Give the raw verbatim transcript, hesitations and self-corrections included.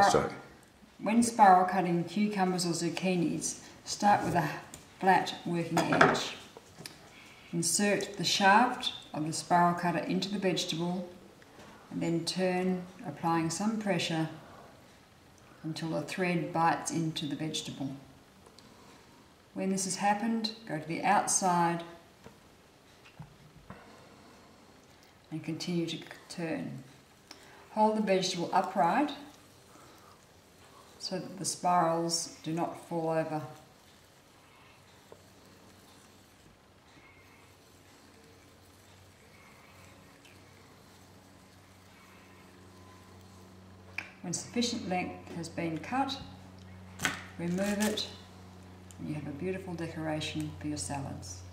spiral, sorry. when spiral cutting cucumbers or zucchinis, start with a flat working edge. Insert the shaft of the spiral cutter into the vegetable and then turn, applying some pressure until the thread bites into the vegetable. When this has happened, go to the outside and continue to turn. Hold the vegetable upright so that the spirals do not fall over. When sufficient length has been cut, remove it and you have a beautiful decoration for your salads.